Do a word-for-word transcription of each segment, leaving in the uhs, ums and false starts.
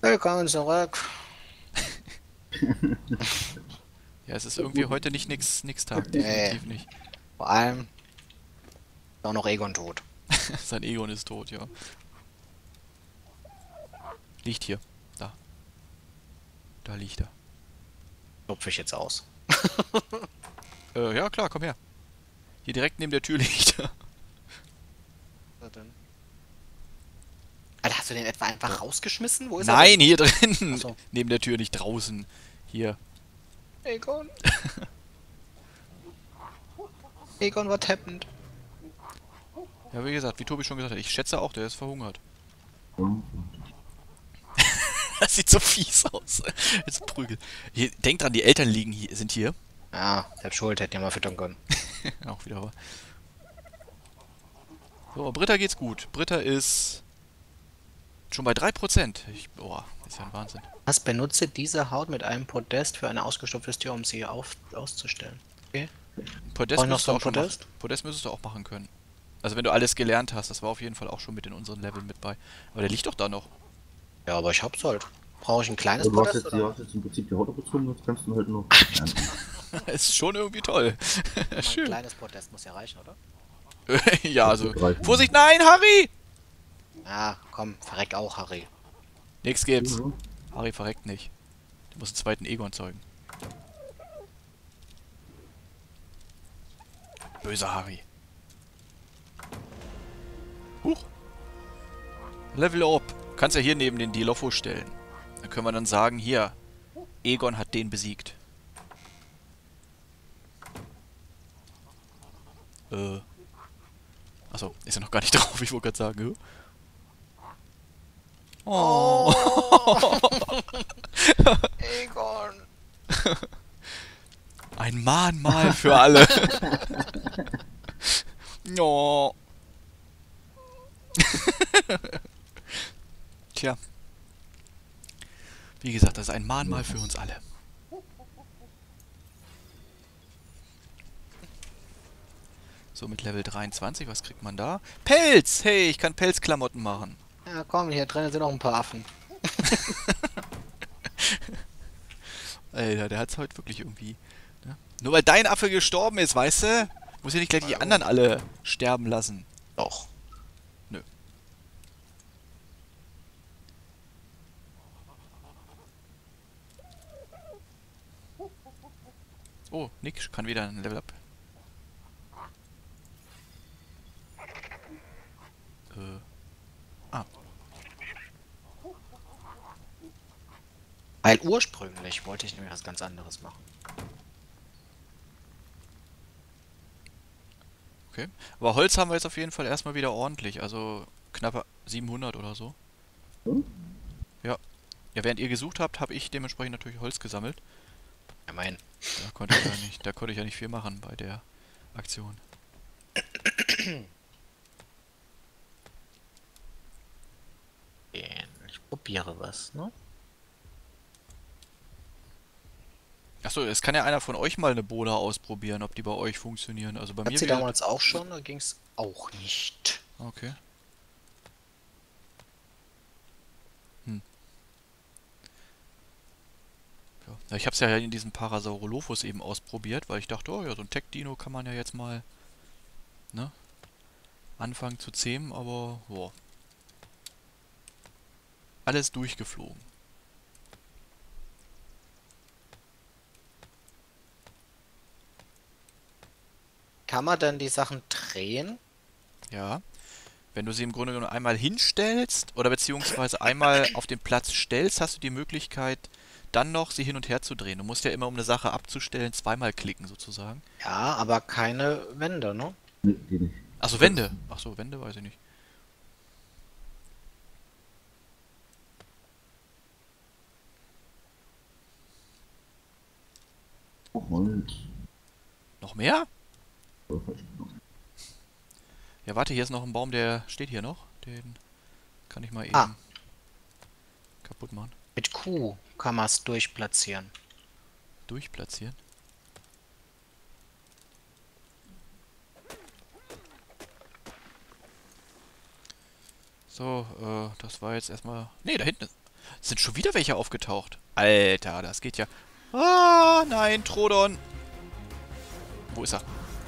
Willkommen zurück. Ja, es ist irgendwie heute nicht nix, nix Tag, Nee, definitiv nicht. vor allem ist auch noch Egon tot. Sein Egon ist tot, ja. Liegt hier. Da. Da liegt er. Lupfe ich jetzt aus. Äh, ja klar, komm her. Hier direkt neben der Tür liegt er. Was denn? Alter, hast du den etwa einfach rausgeschmissen? Wo ist er Nein, denn? hier drin. Achso. Neben der Tür, nicht draußen. Hier. Egon? Egon, what happened? Ja, wie gesagt, wie Tobi schon gesagt hat, ich schätze auch, der ist verhungert. Das sieht so fies aus. Jetzt prügel. Hier, denk dran, die Eltern liegen hier, sind hier. Ja, selbst schuld, hätte ja mal füttern können. Auch wieder wahr. So, Britta geht's gut. Britta ist schon bei drei Prozent. Ich, boah, ist ja ein Wahnsinn. Was benutze diese Haut mit einem Podest für ein ausgestopftes Tier, um sie auf, auszustellen? Okay. Podest Brauch ich noch müsstest so du ein auch schon machen. Podest? Podest müsstest du auch machen können. Also wenn du alles gelernt hast, das war auf jeden Fall auch schon mit in unseren Leveln mit bei. Aber der liegt doch da noch. Ja, aber ich hab's halt. Brauche ich ein kleines Ja, du hast Podest? jetzt, du Oder? hast jetzt im Prinzip die Haut abgezogen, jetzt kannst du halt noch. Ist schon irgendwie toll. Ein Schön. kleines Podest muss ja reichen, oder? Ja, also. Reichen. Vorsicht, nein, Harry! Ja, komm, verreck auch, Harry. Nix gibt's. Ja. Harry verreckt nicht. Der muss einen zweiten Egon zeugen. Böser Harry. Huch. Level up. Kannst ja hier neben den Dilopho stellen. Dann können wir dann sagen, hier, Egon hat den besiegt. Äh. Achso, ist er noch gar nicht drauf, ich wollte gerade sagen. hä? Oh. Egon! Ein Mahnmal für alle. Oh. Tja. Wie gesagt, das ist ein Mahnmal für uns alle. So, mit Level dreiundzwanzig, was kriegt man da? Pelz! Hey, ich kann Pelzklamotten machen. Ja, komm, hier drinnen sind noch ein paar Affen. Alter, der hat's heute wirklich irgendwie. Ne? Nur weil dein Affe gestorben ist, weißt du? Muss ja nicht gleich die anderen alle sterben lassen. Doch. Nö. Oh, Nick kann wieder ein Level up. Äh. Ah. Weil ursprünglich wollte ich nämlich was ganz anderes machen. Okay. Aber Holz haben wir jetzt auf jeden Fall erstmal wieder ordentlich. Also knapp siebenhundert oder so. Hm? Ja. Ja, während ihr gesucht habt, habe ich dementsprechend natürlich Holz gesammelt. Ja, mein. Da konnte ich ja nicht, da konnte ich ja nicht viel machen bei der Aktion. Ich probiere was, ne? Achso, es kann ja einer von euch mal eine Bola ausprobieren, ob die bei euch funktionieren. Also bei Hat mir sie wird... damals auch schon, da ging es auch nicht. Okay. Hm. Ja. Ja, ich habe es ja in diesem Parasaurolophus eben ausprobiert, weil ich dachte, oh ja, so ein Tech-Dino kann man ja jetzt mal, ne, anfangen zu zähmen, aber, boah. Alles durchgeflogen. Kann man denn die Sachen drehen? Ja. Wenn du sie im Grunde genommen einmal hinstellst oder beziehungsweise einmal auf den Platz stellst, hast du die Möglichkeit, dann noch sie hin und her zu drehen. Du musst ja immer, um eine Sache abzustellen, zweimal klicken sozusagen. Ja, aber keine Wände, ne? Nee, geht nicht. Achso, Wände. Achso, Wände weiß ich nicht. Oh, Holz. Noch mehr? Oder falsch genommen. Ja, warte, hier ist noch ein Baum, der steht hier noch. Den kann ich mal eben Ah. kaputt machen. Mit Q kann man es durchplatzieren. Durchplatzieren. So, äh, das war jetzt erstmal... Nee, da hinten ist... Sind schon wieder welche aufgetaucht. Alter, das geht ja... Ah, nein, Trodon. Wo ist er?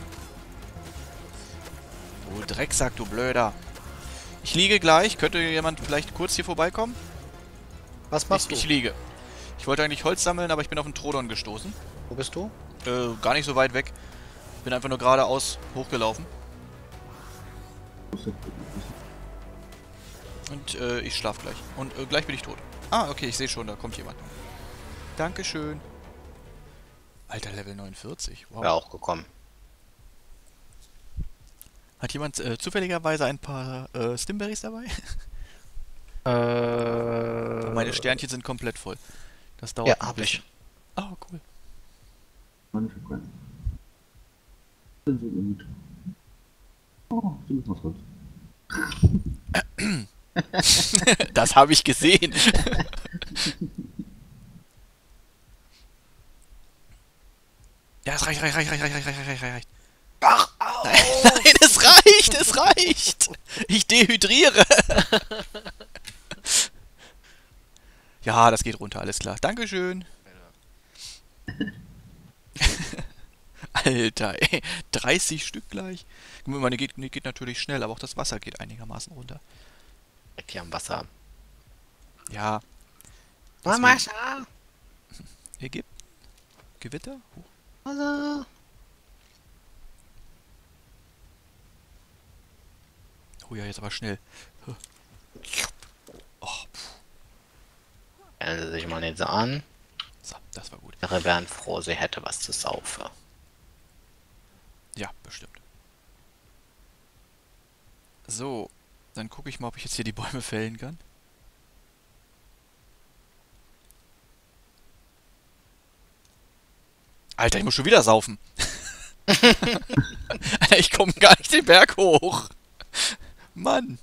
Du Drecksack, du Blöder. Ich liege gleich. Könnte jemand vielleicht kurz hier vorbeikommen? Was machst Ich, ich du? liege. Ich wollte eigentlich Holz sammeln, aber ich bin auf den Trodon gestoßen. Wo bist du? Äh, gar nicht so weit weg. Bin einfach nur geradeaus hochgelaufen. Und äh, ich schlaf gleich. Und äh, gleich bin ich tot. Ah, okay, ich sehe schon, da kommt jemand. Dankeschön. Alter, Level neunundvierzig. Wow. Wäre auch gekommen. Hat jemand äh, zufälligerweise ein paar äh, Stimberries dabei? Äh. Meine Sternchen sind komplett voll. Das dauert Ja, noch ein hab bisschen. ich. Ah, cool. Meine Frequenz. Sind so im Mitte. Oh, du bist was Holz. Das habe ich gesehen. Ja, es reicht, reicht, reicht, reicht, reicht, reicht, reicht, reicht. Ach, au! Nein, nein, es reicht, es reicht. Ich dehydriere. Ja, das geht runter, alles klar. Dankeschön. Alter, ey, dreißig Stück gleich. Meine geht, geht natürlich schnell, aber auch das Wasser geht einigermaßen runter. Direkt hier am Wasser. Ja. Was machst du? Ägypten? Gewitter? Huch. Wasser. Oh ja, jetzt aber schnell. Oh, Stellen Sie sich mal nicht so an. so, das war gut. Ihre wären froh, sie hätte was zu saufen. Ja, bestimmt. So, dann gucke ich mal, ob ich jetzt hier die Bäume fällen kann. Alter, ich muss schon wieder saufen. Alter, ich komme gar nicht den Berg hoch. Mann.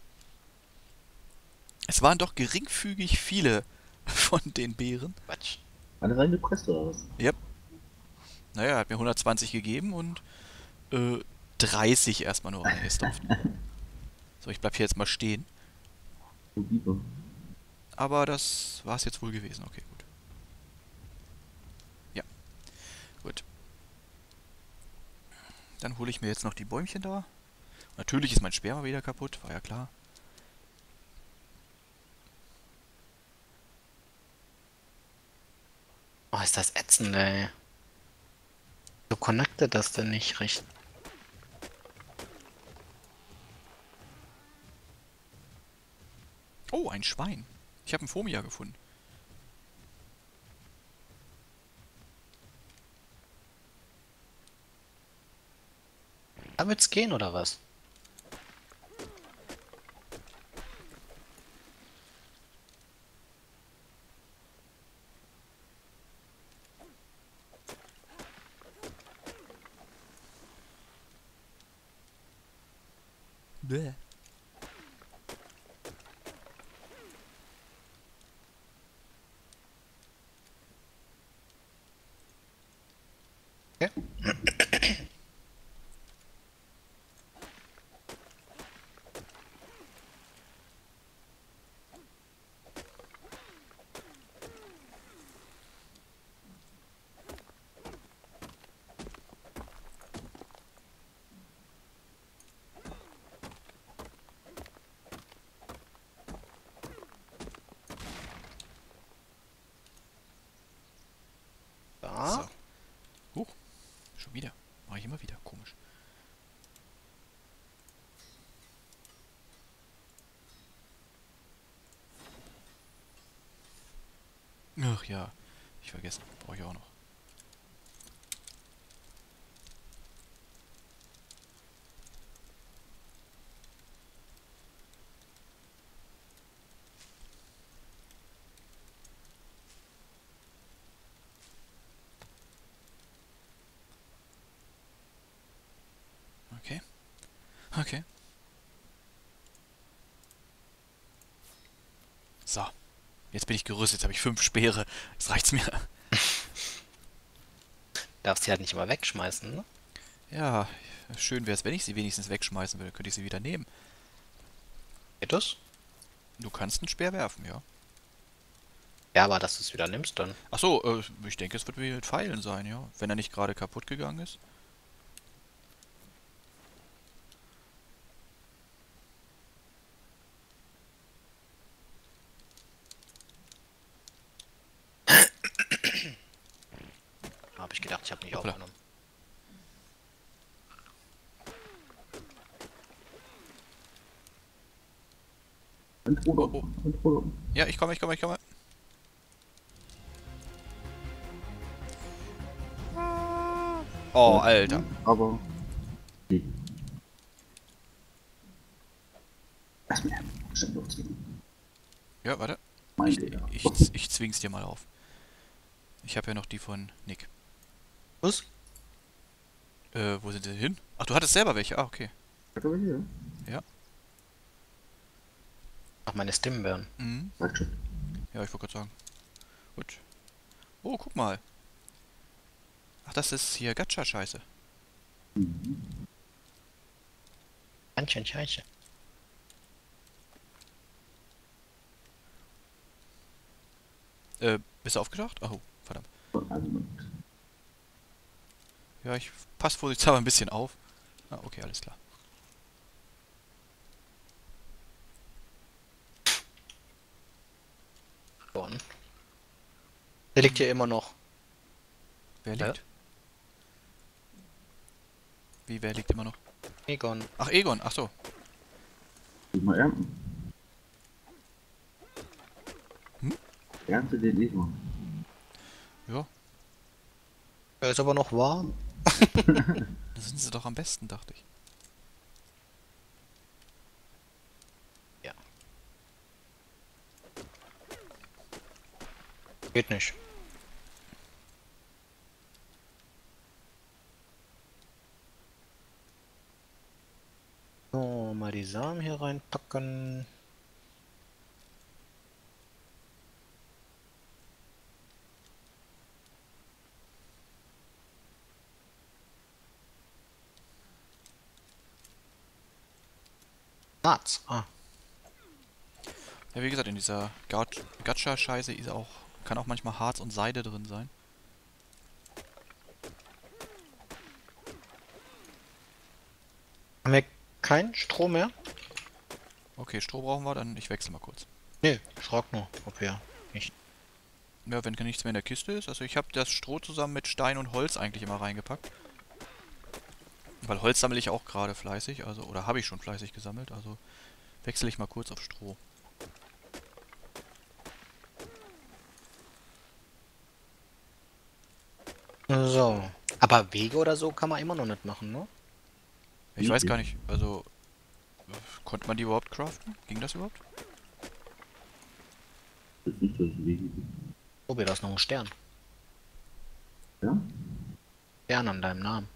Es waren doch geringfügig viele von den Beeren. Quatsch. Alle reingepresst oder was? Naja, er hat mir hundertzwanzig gegeben und äh, dreißig erstmal nur reingestopft. So, ich bleib hier jetzt mal stehen. So lieber. Aber das war es jetzt wohl gewesen. Okay, gut. Ja, gut. Dann hole ich mir jetzt noch die Bäumchen da. Natürlich ist mein Speer mal wieder kaputt, war ja klar. Oh, ist das ätzend, ey. So connectet das denn nicht richtig? Oh, ein Schwein. Ich habe einen Fomia gefunden. Da wird's gehen, oder was? Bäh. Okay. Da. So. Huch. Schon wieder. Mache ich immer wieder. Komisch. Ach ja. Ich vergessen. Brauche ich auch noch. Okay. Okay. So. Jetzt bin ich gerüstet. Jetzt habe ich fünf Speere. Jetzt reicht's mir. Darfst sie halt nicht immer wegschmeißen, ne? Ja, schön wäre es, wenn ich sie wenigstens wegschmeißen würde. Könnte ich sie wieder nehmen. Geht das? Du kannst einen Speer werfen, ja. Ja, aber dass du es wieder nimmst dann. Achso, äh, ich denke, es wird wie mit Pfeilen sein, ja. Wenn er nicht gerade kaputt gegangen ist. Habe ich gedacht, ich habe nicht Hoppla. aufgenommen. Ein Bruder. Oh, oh. Ein Bruder. Ja, ich komme, ich komme, ich komme. Oh, Alter. Aber. Nee. Lass mir schon losgehen. Ja, warte. Mein Ich, Digga. ich, ich zwing's dir mal auf. Ich habe ja noch die von Nick. Was? Äh, wo sind sie hin? Ach, du hattest selber welche. Ah, okay. Hat er hier? Ach, meine Stimmbären. Mhm. Sag schon. Ja, ich wollte gerade sagen. Gut. Oh, guck mal. Ach, das ist hier Gacha-Scheiße. Mhm. Ganz schön scheiße. Äh, bist du aufgetaucht? Oh, verdammt. Einen Moment. Ja, ich passe vorsichtshalber ein bisschen auf. Ah, okay, alles klar. Gordon. Der liegt hier immer noch. Wer Ja. liegt? Wie, wer liegt immer noch? Egon. Ach, Egon, ach so. Muss mal ernten. Hm? Ernte den Egon. Ja, Er ist aber noch warm. da sind sie doch am besten, dachte ich. Geht nicht. So, mal die Samen hier reinpacken. Harz. Ah. Ja, wie gesagt, in dieser Gat- Gacha-Scheiße ist auch, kann auch manchmal Harz und Seide drin sein. Haben wir kein Stroh mehr? Okay, Stroh brauchen wir, dann ich wechsle mal kurz. Nee, ich frag nur, ob wir nicht. Ja, wenn nichts mehr in der Kiste ist. Also ich habe das Stroh zusammen mit Stein und Holz eigentlich immer reingepackt. Weil Holz sammle ich auch gerade fleißig, also oder habe ich schon fleißig gesammelt, also wechsle ich mal kurz auf Stroh. So. Aber Wege oder so kann man immer noch nicht machen, ne? Ich weiß Okay. gar nicht, also äh, konnte man die überhaupt craften? Ging das überhaupt? Das ist nicht das Wegen. Oh, da ist noch ein Stern. Ja? Stern an deinem Namen.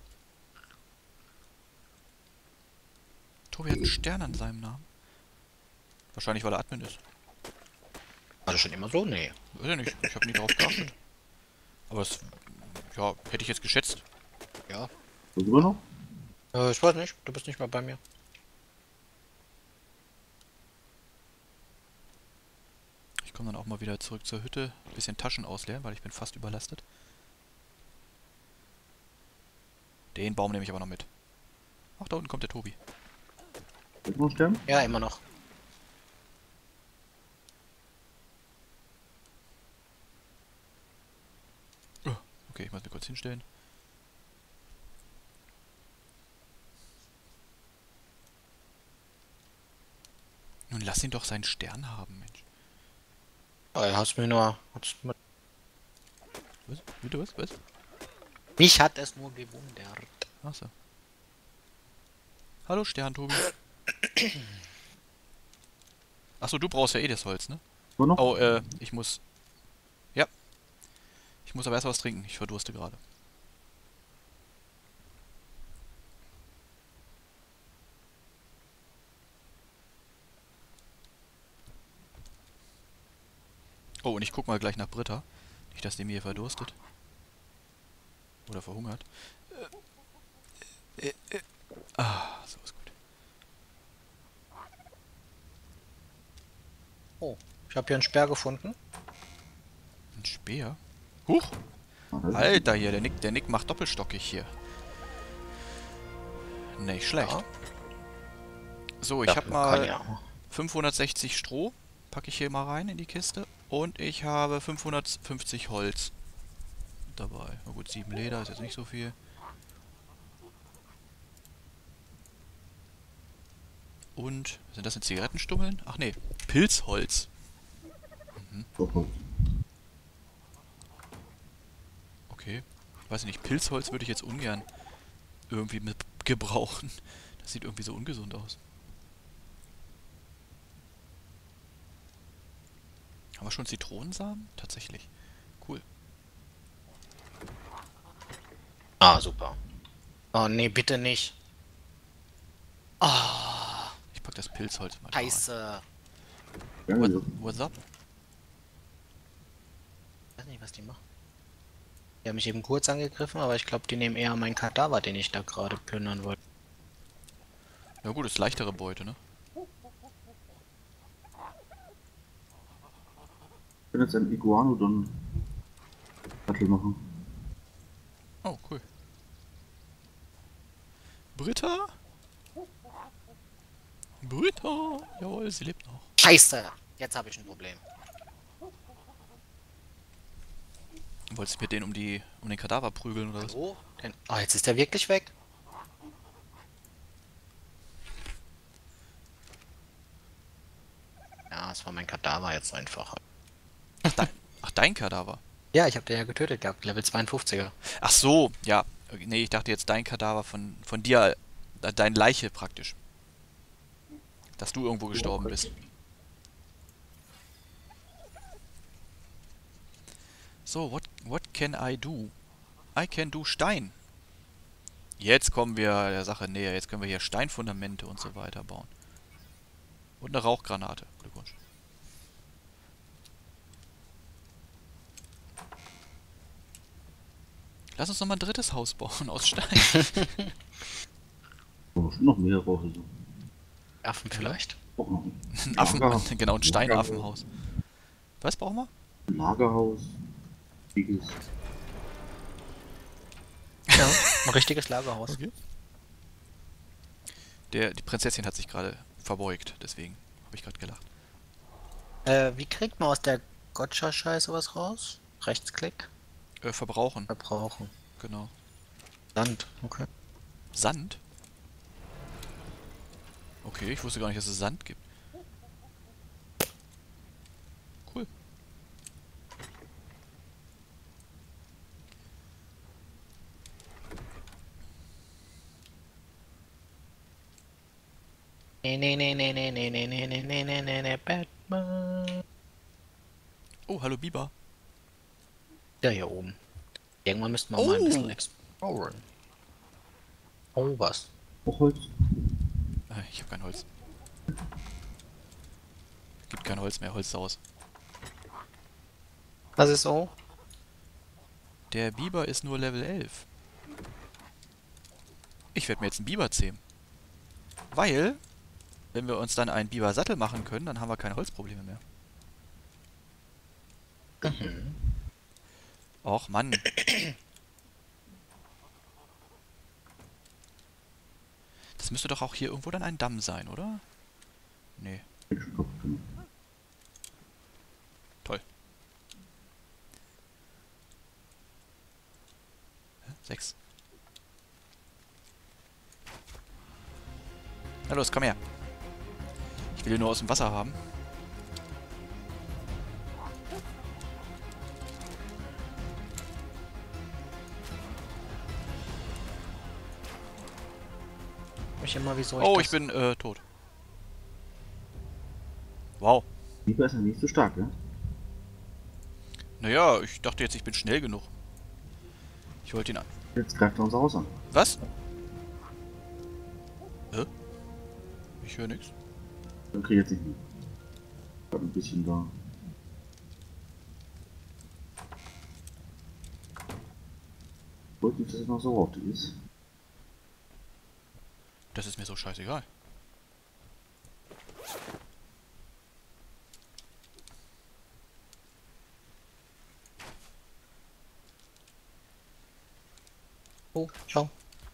Tobi hat einen Stern an seinem Namen. Wahrscheinlich, weil er Admin ist. War das schon immer so? Nee. Weiß ja nicht, ich habe nie drauf geachtet. Aber es, ja, hätte ich jetzt geschätzt. Ja. Was immer noch? Äh, ich weiß nicht, du bist nicht mehr bei mir. Ich komme dann auch mal wieder zurück zur Hütte, ein bisschen Taschen ausleeren, weil ich bin fast überlastet. Den Baum nehme ich aber noch mit. Ach, da unten kommt der Tobi. Ist noch ein Stern? Ja, immer noch. Okay, ich muss mich kurz hinstellen. Nun lass ihn doch seinen Stern haben, Mensch. Ja, du hast mir nur. Hast mit Was? Bitte was? Was? mich hat es nur gewundert. Achso. Hallo Stern, Tobi. Achso, du brauchst ja eh das Holz, ne? Immer noch? Oh, äh, ich muss... Ja. Ich muss aber erst was trinken. Ich verdurste gerade. Oh, und ich guck mal gleich nach Britta. Nicht, dass die mir hier verdurstet. Oder verhungert. Äh, äh, äh. Ah, so ist gut. Oh, ich habe hier einen Sperr gefunden. Ein Speer? Huch! Ah, das ist Alter hier, der Nick, der Nick macht doppelstockig hier. Nicht schlecht. Ja. So, ich Ja, habe man kann mal ja. fünfhundertsechzig Stroh. Packe ich hier mal rein in die Kiste. Und ich habe fünfhundertfünfzig Holz dabei. Na gut, sieben Leder ist jetzt nicht so viel. Und, sind das denn Zigarettenstummeln? Ach nee, Pilzholz. doch Holz. Okay. Weiß ich nicht, Pilzholz würde ich jetzt ungern irgendwie mit gebrauchen. Das sieht irgendwie so ungesund aus. Haben wir schon Zitronensamen? Tatsächlich. Cool. Ah, super. Oh, nee, bitte nicht. Ah, Ich pack das Pilzholz mal da rein. scheiße. Ja, What, ja. what's up? Ich weiß nicht, was die machen. Die haben mich eben kurz angegriffen, aber ich glaube, die nehmen eher meinen Kadaver, den ich da gerade plündern wollte. Ja gut, ist leichtere Beute, ne? Ich kann jetzt einen Iguanodon Sattel machen. Oh, cool. Britta? Britta! Jawohl, sie lebt noch. Scheiße! Jetzt habe ich ein Problem. Wolltest du mit denen um die um den Kadaver prügeln oder was? Hallo? Denn, oh, jetzt ist der wirklich weg? Ja, es war mein Kadaver jetzt einfach. Ach, dein, ach, dein Kadaver. Ja, ich habe den ja getötet gehabt, Level zweiundfünfziger. Ach so, ja. Nee, ich dachte jetzt dein Kadaver von, von dir, äh, dein Leiche praktisch. Dass du irgendwo gestorben bist. So, what, what can I do? I can do Stein. Jetzt kommen wir der Sache näher. Jetzt können wir hier Steinfundamente und so weiter bauen. Und eine Rauchgranate. Glückwunsch. Lass uns noch mal ein drittes Haus bauen aus Stein. Oh, noch mehr brauche ich so. Affen vielleicht? Auch noch Ein ein Affen, Lagerhaus. genau, ein Steinaffenhaus. Was brauchen wir? Ein Lagerhaus. Dickes. Ja, ein richtiges Lagerhaus. Okay. Der, die Prinzessin hat sich gerade verbeugt, deswegen habe ich gerade gelacht. Äh, wie kriegt man aus der Gotcha-Scheiße was raus? Rechtsklick? Äh, verbrauchen, Verbrauchen. genau. Sand, okay. Sand? Okay, ich wusste gar nicht, dass es Sand gibt. Cool. Nee, nee, nee, nee, nee, nee, nee, nee, nee, nee, nee, nee, nee, Batman. Oh, hallo Biber. Der hier oben. Irgendwann müssten wir mal ein bisschen Oh. exploren. Oh, was? Auch Holz. Äh, Ich habe kein Holz. Gibt kein Holz mehr, Holz aus. Was ist so? Der Biber ist nur Level elf. Ich werde mir jetzt einen Biber zähmen. Weil, wenn wir uns dann einen Biber-Sattel machen können, dann haben wir keine Holzprobleme mehr. Mhm. Och, Mann. Das müsste doch auch hier irgendwo dann ein Damm sein, oder? Nee. Menschenkopf. Genau. Toll. Hä? Sechs. Na los, komm her. Ich will ihn nur aus dem Wasser haben. Ich immer, wie soll Oh, das? ich bin äh, tot. Wow. Biber ist ja nicht so stark, ja? Naja, ich dachte jetzt, ich bin schnell genug. Ich wollte ihn an. Jetzt greift er unser Haus an. Was? Hä? Ich höre nichts. Dann krieg ich jetzt nicht mehr. Gerade ein bisschen da. Wollte nicht, dass es noch so rauchig ist. Das ist mir so scheißegal. Oh, ciao.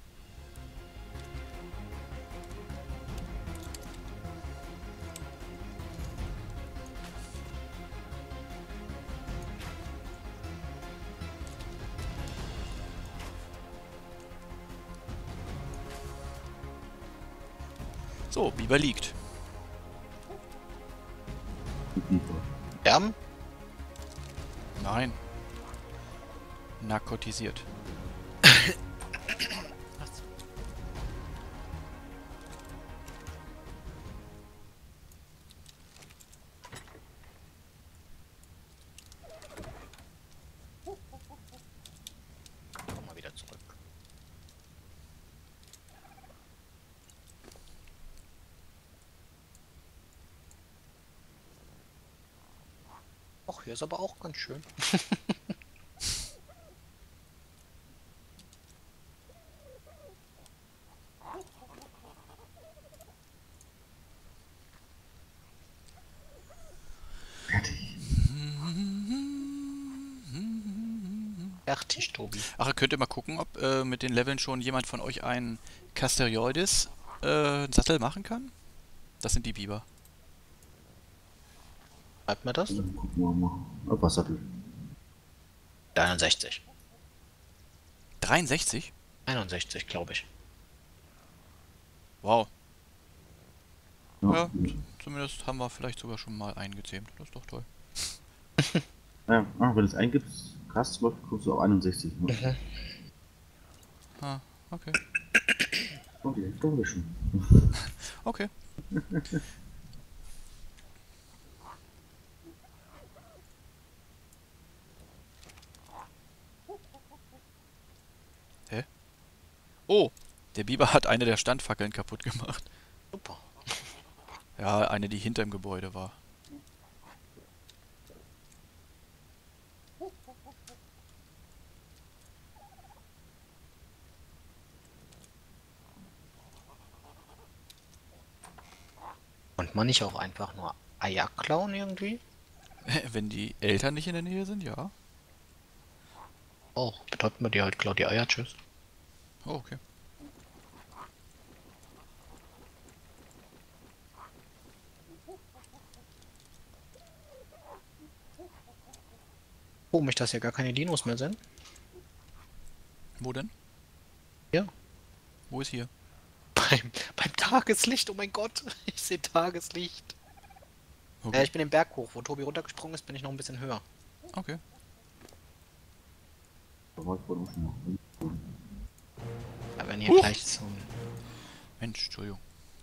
So, Biber liegt. Die Biber. Sterben? Nein. Narkotisiert. Komm mal wieder zurück. Och, hier ist aber auch ganz schön. Fertig. Fertig, Tobi. Ach, ihr könnt ihr mal gucken, ob äh, mit den Leveln schon jemand von euch einen Casterioides äh, Sattel machen kann? Das sind die Biber. Bleibt mir das? Dann gucken wir mal. Ob was Sattel. einundsechzig. dreiundsechzig? einundsechzig, glaube ich. Wow. Ja, Ja, gut. zumindest haben wir vielleicht sogar schon mal eingezähmt. Das ist doch toll. Ja, ah, wenn du es eingibst, krass, zum Beispiel, kommst du auf einundsechzig. Ne? Mhm. Ah, okay. Okay, da haben wir schon. Okay. Hä? Oh! Der Biber hat eine der Standfackeln kaputt gemacht. Super. Ja, eine, die hinter dem Gebäude war. Und man nicht auch einfach nur Eier klauen irgendwie? Wenn die Eltern nicht in der Nähe sind, ja. Oh, betäubt man die halt, klaut die Eier, tschüss. Oh, okay. Komisch, dass hier gar keine Dinos mehr sind. Wo denn? Hier. Wo ist hier? Beim, beim Tageslicht, oh mein Gott, ich sehe Tageslicht. Okay. Ja, ich bin den Berg hoch, wo Tobi runtergesprungen ist, bin ich noch ein bisschen höher. Okay. Da war ich vorhin auch schon mal. Aber wenn hier Huch. gleich so ein... Mensch, Entschuldigung.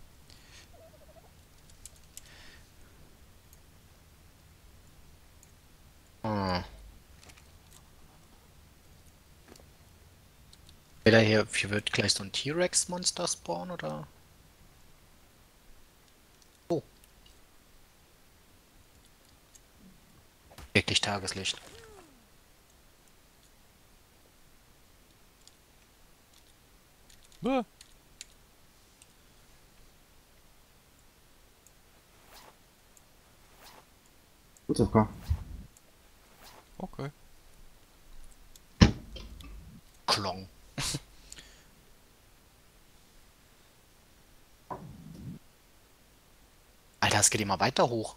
Ah. Will er hier, hier wird gleich so ein T-Rex-Monster spawnen, oder? Oh. Wirklich Tageslicht. Ah. Kurz auf K. Okay. Klong. Alter, es geht immer weiter hoch.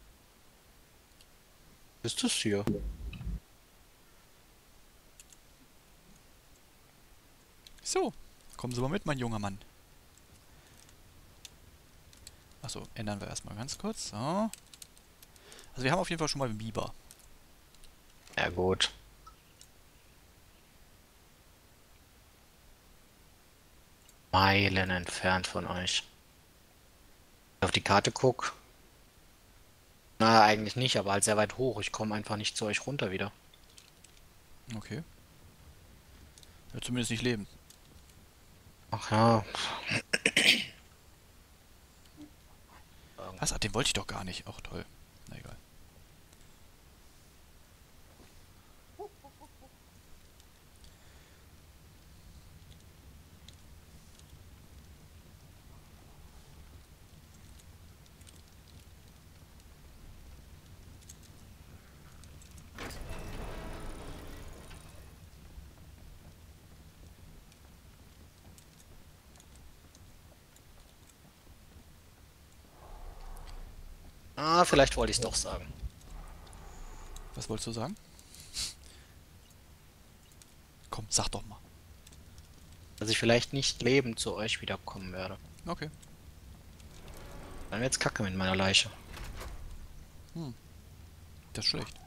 Was ist das hier? So, kommen Sie mal mit, mein junger Mann. Achso, ändern wir erstmal ganz kurz. So. Also wir haben auf jeden Fall schon mal einen Biber. Ja gut. Meilen entfernt von euch. Wenn ich auf die Karte guck. Na, eigentlich nicht, aber halt sehr weit hoch. Ich komme einfach nicht zu euch runter wieder. Okay. Ja, zumindest nicht lebend. Ach ja. Was? Ah, den wollte ich doch gar nicht. Auch toll. Na egal. Ah, vielleicht wollte ich es doch sagen. Was wolltest du sagen? Komm, sag doch mal. Dass ich vielleicht nicht lebend zu euch wiederkommen werde. Okay. Dann wird's kacke mit meiner Leiche. Das ist schlecht.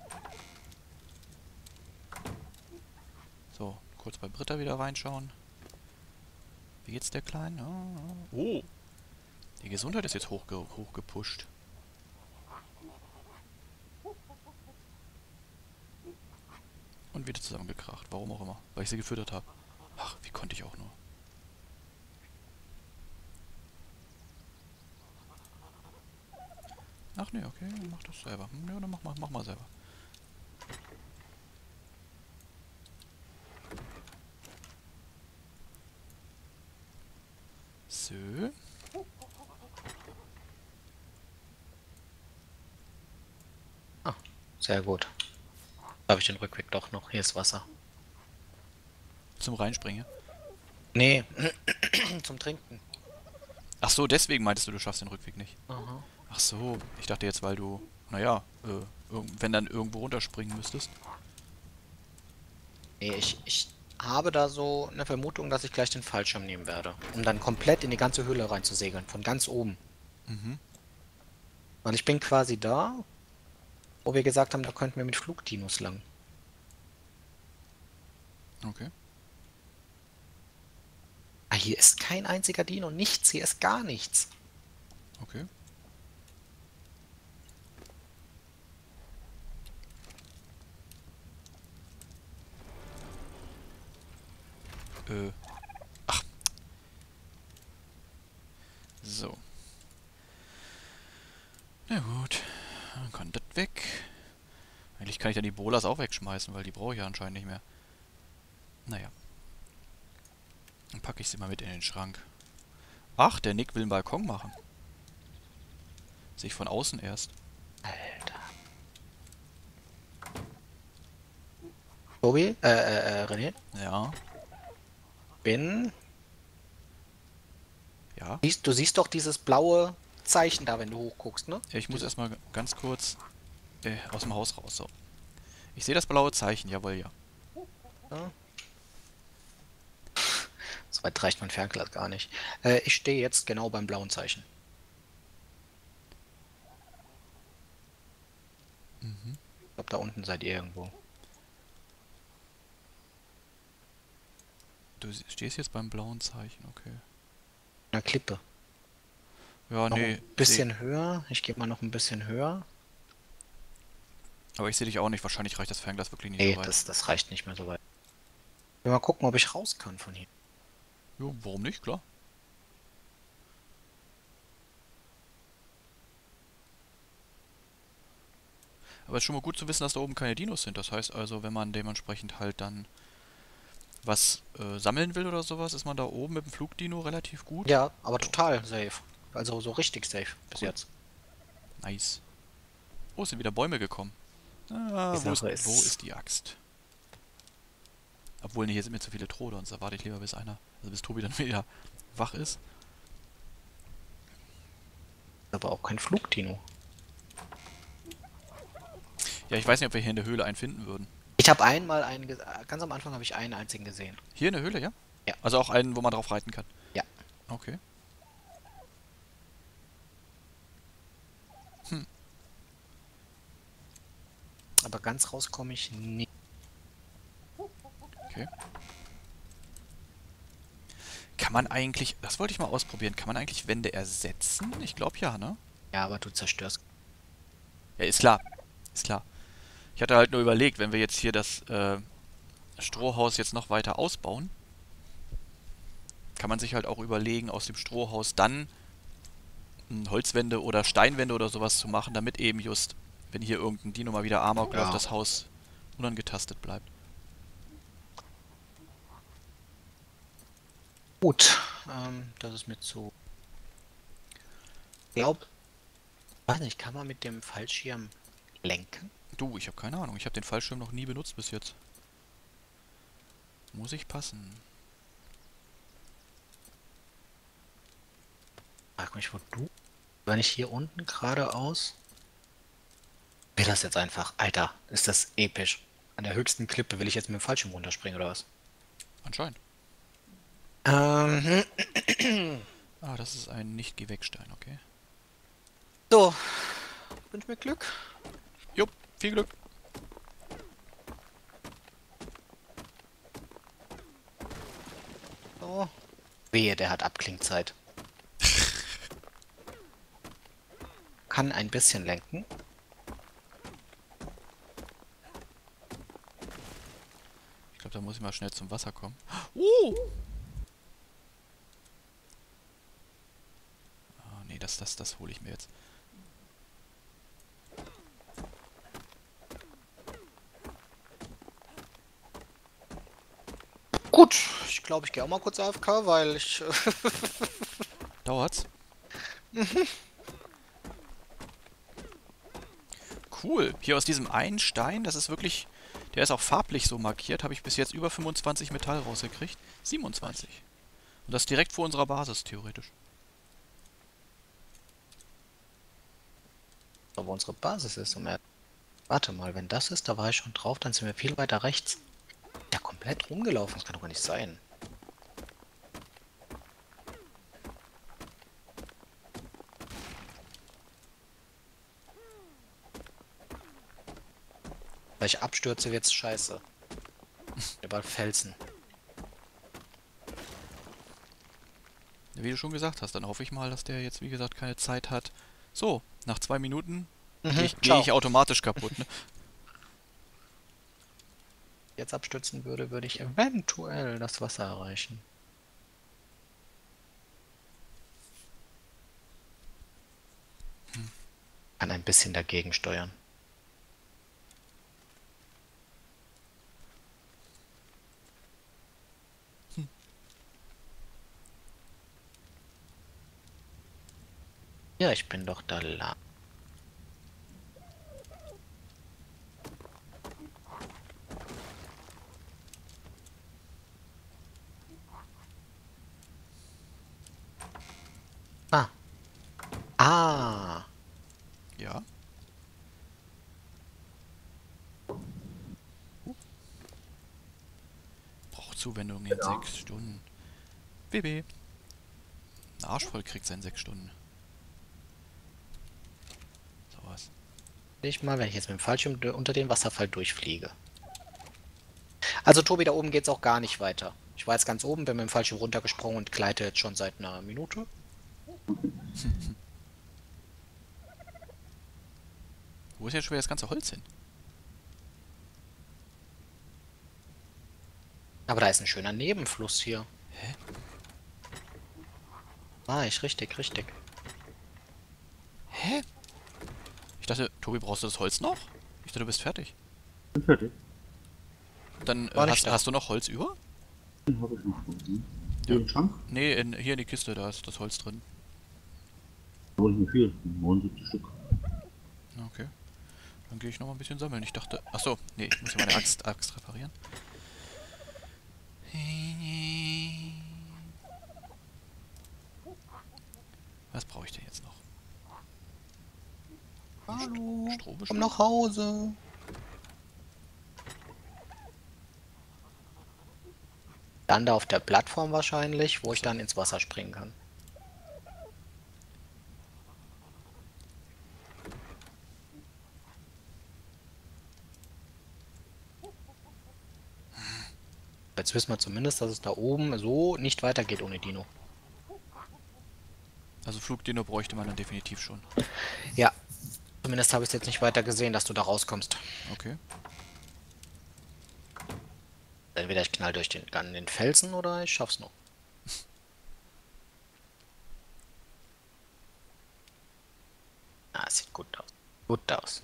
So, kurz bei Britta wieder reinschauen. Wie geht's der Kleinen? Ah, oh! Die Gesundheit ist jetzt hochge hochgepusht. Und wieder zusammengekracht. Warum auch immer. Weil ich sie gefüttert habe. Ach, wie konnte ich auch nur. Ach nee, okay, mach das selber. Hm, ja, dann mach mal, mach mal selber. So. Sehr gut. Da habe ich den Rückweg doch noch. Hier ist Wasser. Zum Reinspringen. Nee, zum Trinken. Ach so, deswegen meintest du, du schaffst den Rückweg nicht. Aha. Ach so, ich dachte jetzt, weil du, naja, äh, irg- wenn dann irgendwo runterspringen müsstest. Nee, ich, ich habe da so eine Vermutung, dass ich gleich den Fallschirm nehmen werde. Um dann komplett in die ganze Höhle reinzusegeln. Von ganz oben. Mhm, Weil ich bin quasi da, wo wir gesagt haben, da könnten wir mit Flugdinos lang. okay. Ah, hier ist kein einziger Dino. Nichts. Hier ist gar nichts. Okay. Äh. Ach. So. Na gut. Dann kann das weg. Eigentlich kann ich dann die Bolas auch wegschmeißen, weil die brauche ich ja anscheinend nicht mehr. Naja. Dann packe ich sie mal mit in den Schrank. Ach, der Nick will einen Balkon machen. Sehe ich von außen erst. Alter. Tobi? Äh, äh, äh, René? Ja. Bin... Ja. Siehst, du siehst doch dieses blaue Zeichen da, wenn du hochguckst, ne? Ich muss Diese- erstmal ganz kurz äh, aus dem Haus raus. So. Ich sehe das blaue Zeichen, jawohl, ja. Ja. So weit reicht mein Fernglas gar nicht. Äh, ich stehe jetzt genau beim blauen Zeichen. Mhm. Ich glaube, da unten seid ihr irgendwo. Du s- stehst jetzt beim blauen Zeichen, okay. Eine Klippe. Ja, Noch nee. ein bisschen höher. Ich gehe mal noch ein bisschen höher. Seh, aber ich sehe dich auch nicht. Wahrscheinlich reicht das Fernglas wirklich nicht Nee, so weit. das, das reicht nicht mehr so weit. Ich will mal gucken, ob ich raus kann von hier. Jo, warum nicht? Klar. Aber es ist schon mal gut zu wissen, dass da oben keine Dinos sind. Das heißt also, wenn man dementsprechend halt dann was äh, sammeln will oder sowas, ist man da oben mit dem Flugdino relativ gut. Ja, aber total safe. Also so richtig safe bis Cool. jetzt. Nice. Oh, es sind wieder Bäume gekommen. Ah, Die wo ist, Sache ist- wo ist die Axt? Obwohl, nee, hier sind mir zu viele Trodons. Da warte ich lieber, bis einer, also bis Tobi dann wieder wach ist. Aber auch kein Flugdino. Ja, ich weiß nicht, ob wir hier in der Höhle einen finden würden. Ich habe einmal einen, ge- äh, ganz am Anfang habe ich einen einzigen gesehen. Hier in der Höhle, ja? Ja. Also auch einen, wo man drauf reiten kann. Ja. Okay. Aber ganz raus komme ich nicht. Okay. Kann man eigentlich, das wollte ich mal ausprobieren, kann man eigentlich Wände ersetzen? Ich glaube ja, ne? Ja, aber du zerstörst. Ja, ist klar. Ist klar. Ich hatte halt nur überlegt, wenn wir jetzt hier das äh, Strohhaus jetzt noch weiter ausbauen, kann man sich halt auch überlegen, aus dem Strohhaus dann hm, Holzwände oder Steinwände oder sowas zu machen, damit eben just, wenn hier irgendein Dino mal wieder Amok Ja. läuft, das Haus unangetastet bleibt. Gut, ähm, das ist mir zu. Ich glaube, weiß nicht, kann man mit dem Fallschirm lenken? Du, ich habe keine Ahnung. Ich habe den Fallschirm noch nie benutzt bis jetzt. Muss ich passen. Frag mich, wo du. Wenn ich hier unten geradeaus. Will das jetzt einfach. Alter, ist das episch. An der höchsten Klippe will ich jetzt mit dem Fallschirm runterspringen, oder was? Anscheinend. Ähm, Ah, das ist ein Nicht-Geh-Weg-Stein, okay. so. Wünsch mir Glück. Jupp, viel Glück. So. Wehe, der hat Abklingzeit. Kann ein bisschen lenken. Ich glaube, da muss ich mal schnell zum Wasser kommen. Uh! Ah, nee, das, das, das hole ich mir jetzt. Gut, ich glaube, ich gehe auch mal kurz A F K, weil ich... Äh, Dauert's? Cool. Hier aus diesem einen Stein, das ist wirklich... Der ist auch farblich so markiert, habe ich bis jetzt über fünfundzwanzig Metall rausgekriegt. siebenundzwanzig. Und das direkt vor unserer Basis, theoretisch. wo unsere Basis ist. Um er Warte mal, wenn das ist, da war ich schon drauf, dann sind wir viel weiter rechts. Ja, komplett rumgelaufen, das kann doch gar nicht sein. Weil ich abstürze, wird's scheiße. Überall Felsen. Ja, wie du schon gesagt hast, dann hoffe ich mal, dass der jetzt, wie gesagt, keine Zeit hat. So, nach zwei Minuten Mhm, gehe ich, geh ciao. ich automatisch kaputt, ne? Jetzt abstürzen würde, würde ich eventuell das Wasser erreichen. Kann ein bisschen dagegen steuern. Ja, ich bin doch da lang. Ah. Ah. Ja. Braucht Zuwendung in Ja. sechs Stunden. B B. Ein Arsch voll kriegt's in sechs Stunden. Sowas. Ich mal, wenn ich jetzt mit dem Fallschirm d- unter den Wasserfall durchfliege. Also Tobi, da oben geht's auch gar nicht weiter. Ich war jetzt ganz oben, bin mit dem Fallschirm runtergesprungen und gleite jetzt schon seit einer Minute. Wo ist jetzt schon wieder das ganze Holz hin? Aber da ist ein schöner Nebenfluss hier. Hä? Ah, ich richtig, richtig. Hä? Ich dachte, Tobi, brauchst du das Holz noch? Ich dachte, du bist fertig. Bin fertig. Dann äh, War nicht hast, da. hast du noch Holz über? Den habe ich noch von ihm. Ja. Hier im Schrank? Nee, in, hier in die Kiste, da ist das Holz drin. Da wollte ich mir viel. neunundsiebzig Stück. Na, okay. Dann gehe ich noch mal ein bisschen sammeln. Ich dachte... Achso, nee, ich muss ja meine Axt, Axt reparieren. Was brauche ich denn jetzt noch? Hallo, Strohbüschel? komm nach Hause. Dann da auf der Plattform wahrscheinlich, wo ich dann ins Wasser springen kann. Jetzt wissen wir zumindest, dass es da oben so nicht weitergeht ohne Dino. Also Flugdino bräuchte man dann definitiv schon. Ja, zumindest habe ich es jetzt nicht weiter gesehen, dass du da rauskommst. Okay. Entweder ich knall durch den, an den Felsen oder ich schaff's noch. Ah, es sieht gut aus. Gut aus.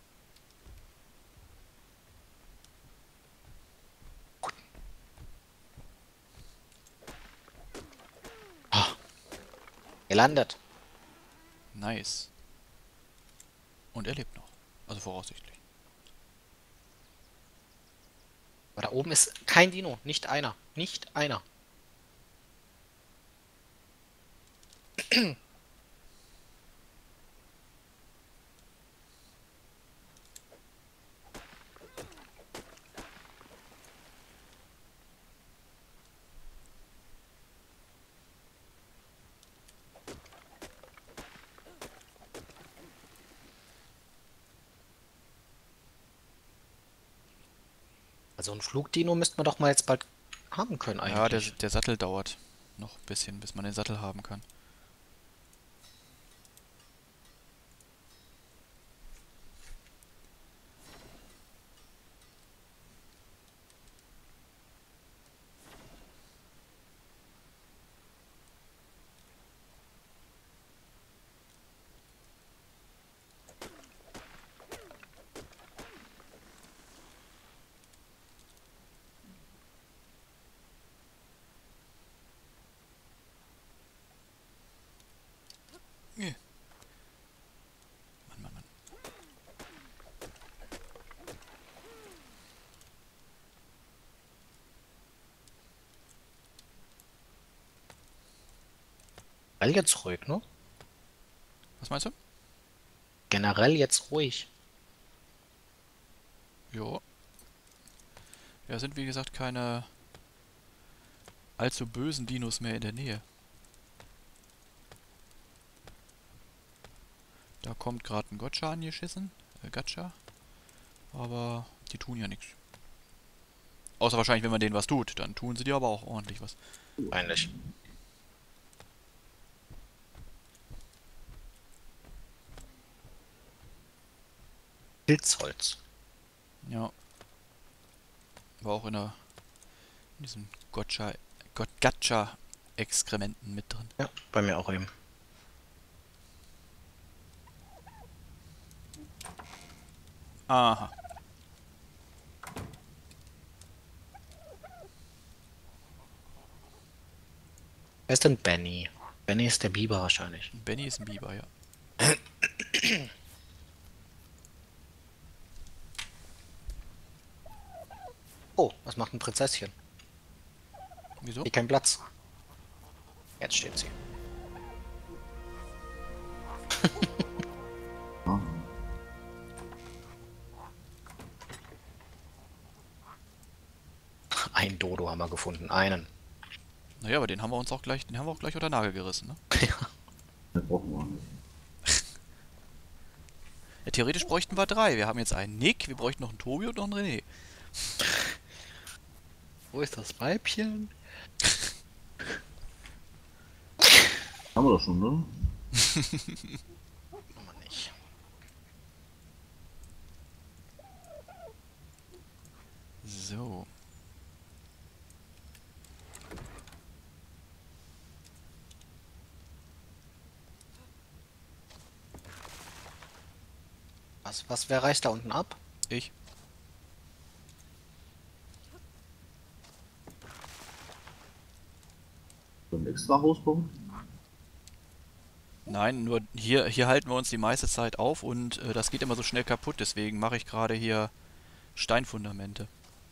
Gut. Ah. Gelandet. Nice. Und er lebt noch. Also voraussichtlich. Aber da oben ist kein Dino. Nicht einer. Nicht einer. Also ein Flugdino müsste man doch mal jetzt bald haben können Ja, der, eigentlich. der Sattel dauert noch ein bisschen, bis man den Sattel haben kann. Nee. Mann, Mann, Mann. Generell jetzt ruhig, ne? Was meinst du? Generell jetzt ruhig. Jo. Ja, sind wie gesagt keine allzu bösen Dinos mehr in der Nähe. Da kommt gerade ein Gotcha angeschissen. Äh, Gacha. Aber die tun ja nichts. Außer wahrscheinlich, wenn man denen was tut. Dann tun sie dir aber auch ordentlich was. Eigentlich. Pilzholz. Ja. War auch in, der, in diesen Gotcha, Got Gacha-Exkrementen mit drin. Ja, bei mir auch eben. Aha. Wer ist denn Benny? Benny ist der Biber wahrscheinlich. Benny ist ein Biber, ja. Oh, was macht ein Prinzesschen? Wieso? Hier kein Platz. Jetzt steht sie. Ah, Ein Dodo haben wir gefunden. Einen. Naja, aber den haben wir uns auch gleich, den haben wir auch gleich unter den Nagel gerissen, ne? das brauchen wir nicht. Ja, theoretisch bräuchten wir drei. Wir haben jetzt einen Nick, wir bräuchten noch einen Tobi und noch einen René. Wo ist das Weibchen? Haben wir doch schon, ne? Aber nicht. So. Was, was, wer reißt da unten ab? Ich. So ein extra Haus bauen? Nein, nur hier, hier halten wir uns die meiste Zeit auf und äh, das geht immer so schnell kaputt, deswegen mache ich gerade hier Steinfundamente.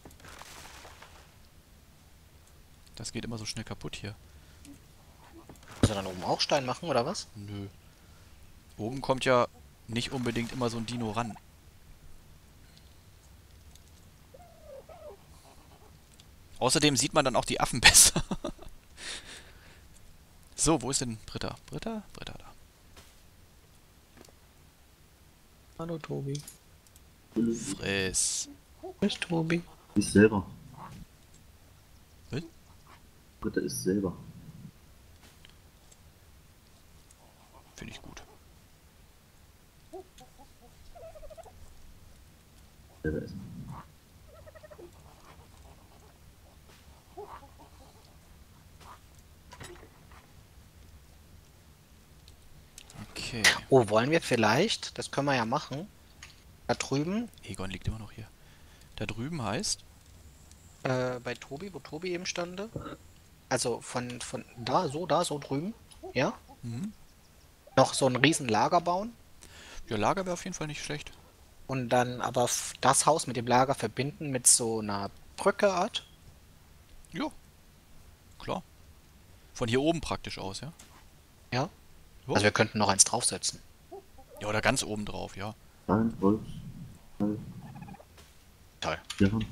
Das geht immer so schnell kaputt hier. Also dann oben auch Stein machen, oder was? Nö. Oben kommt ja nicht unbedingt immer so ein Dino ran. Außerdem sieht man dann auch die Affen besser. So, wo ist denn Britta? Britta? Britta da. Hallo Tobi. Friss. Wo ist Tobi? Ist selber. Was? Britta ist selber. Finde ich gut. Selber essen. Okay. Oh, wollen wir vielleicht? Das können wir ja machen. Da drüben, Egon liegt immer noch hier. Da drüben heißt... äh, bei Tobi, wo Tobi eben stande. Also von, von da, so, da, so drüben. Ja? Mhm. Noch so ein riesen Lager bauen. Ja, Lager wäre auf jeden Fall nicht schlecht. Und dann aber f- das Haus mit dem Lager verbinden mit so einer Brücke-Art. Ja. Klar. Von hier oben praktisch aus, ja? Ja. Ja. Also wir könnten noch eins draufsetzen. Ja, oder ganz oben drauf, ja. Stein, Holz, Metall, Toll. Jahren.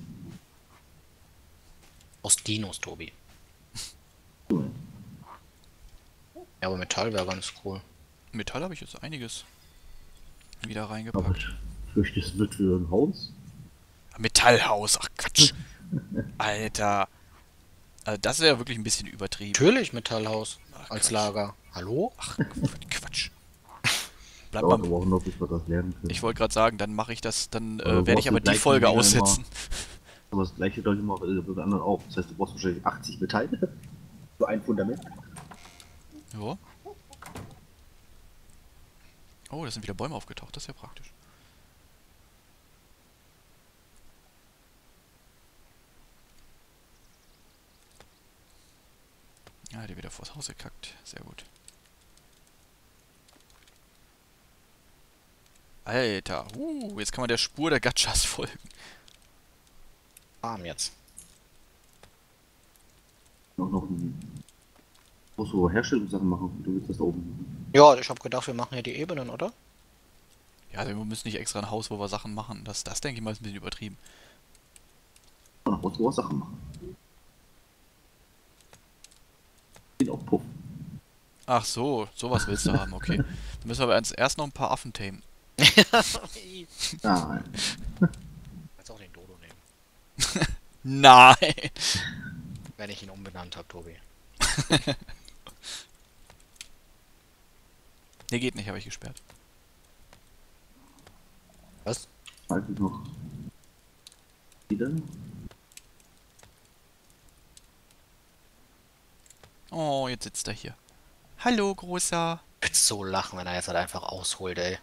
Aus Dinos, Tobi. Cool. Ja, aber Metall wäre ganz cool. Metall habe ich jetzt einiges wieder Aber reingepackt. ich fürchte, es wird für ein Haus. Metallhaus, ach Quatsch. Alter. Also das wäre wirklich ein bisschen übertrieben. Natürlich Metallhaus Ach, als Quatsch. Lager. Hallo? Ach, Quatsch. Bleib Dauert mal. aber auch noch, bis wir das lernen können. Ich wollte gerade sagen, dann mache ich das, dann Aber du äh, werde ich brauchst aber die die gleichen Folge Dinger aussetzen. Aber das gleiche glaube ich immer äh, bei den anderen auch. Das heißt, du brauchst wahrscheinlich achtzig Metalle für ein Fundament. Jo. Oh, da sind wieder Bäume aufgetaucht, das ist ja praktisch. Ja, die wieder vors Haus gekackt. Sehr gut. Alter, uh, jetzt kann man der Spur der Gachas folgen. Arm jetzt. Auch noch ein. Brauchst du Herstellungssachen machen? Du willst das da oben machen. Ja, ich habe gedacht, wir machen hier die Ebenen, oder? Ja, also wir müssen nicht extra ein Haus, wo wir Sachen machen. Das, das denke ich mal, ist ein bisschen übertrieben. Ja, brauchst du auch Sachen machen. Geht auch Puff. Ach so, sowas willst du haben, okay. Dann müssen wir aber erst- erst noch ein paar Affen tamen. Nein. Kannst auch den Dodo nehmen. Nein! Wenn ich ihn umbenannt habe, Tobi. Nee, geht nicht, habe ich gesperrt. Was? Halt ich noch. Wieder? Oh, jetzt sitzt er hier. Hallo, Großer. Ich würde so lachen, wenn er jetzt halt einfach ausholt, ey.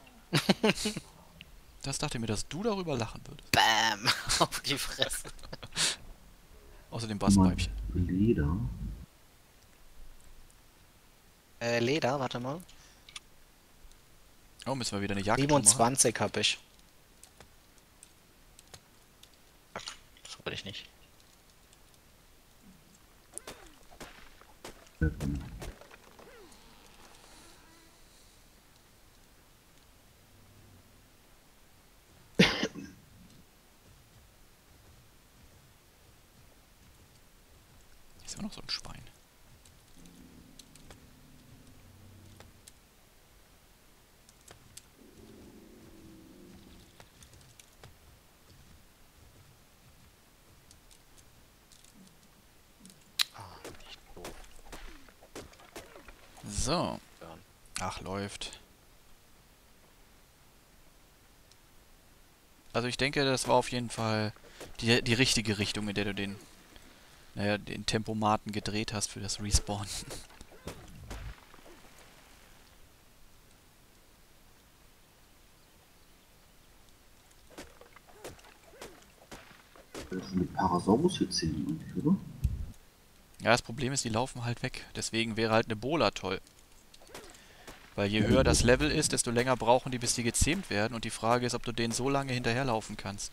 Das dachte mir, dass du darüber lachen würdest. Bam! Auf die Fresse. Außerdem Bassweibchen. Leder. Äh, Leder, warte mal. Oh, müssen wir wieder eine Jagd machen. siebenundzwanzig habe ich. Das will ich nicht. Ist immer noch so ein Schwein. Ah, echt doof. So. Ja. Ach, läuft. Also ich denke, das war auf jeden Fall die, die richtige Richtung, in der du den, naja, den Tempomaten gedreht hast für das Respawn. Das ist mit Parasaurus hier zählen eigentlich, oder? Ja, das Problem ist, die laufen halt weg. Deswegen wäre halt eine Bola toll. Weil je höher das Level ist, desto länger brauchen die, bis die gezähmt werden. Und die Frage ist, ob du denen so lange hinterherlaufen kannst.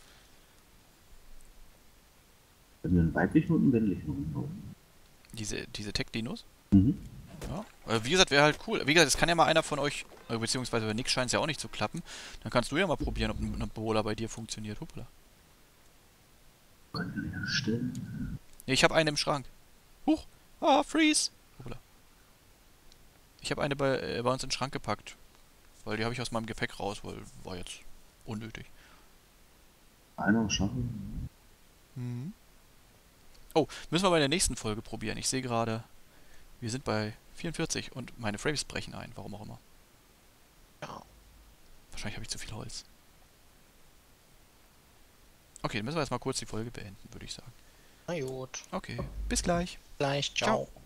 Wenn wir einen weiblichen und einen männlichen rumlaufen. Diese, diese Tech-Dinos? Mhm. Ja. Äh, Wie gesagt, wäre halt cool. Wie gesagt, es kann ja mal einer von euch, äh, beziehungsweise bei Nick scheint es ja auch nicht zu klappen. Dann kannst du ja mal probieren, ob eine Bola bei dir funktioniert. Hoppla. Können wir herstellen. Nee, ich habe eine im Schrank. Huch. Ah, Freeze. Hoppla. Ich habe eine bei, äh, bei uns in den Schrank gepackt. Weil die habe ich aus meinem Gepäck raus, weil war jetzt unnötig. Einer schaffen. Mhm. Oh, müssen wir bei der nächsten Folge probieren. Ich sehe gerade, wir sind bei vierundvierzig und meine Frames brechen ein. Warum auch immer. Ja. Wahrscheinlich habe ich zu viel Holz. Okay, dann müssen wir jetzt mal kurz die Folge beenden, würde ich sagen. Na gut. Okay, bis gleich. Gleich, Ciao. ciao.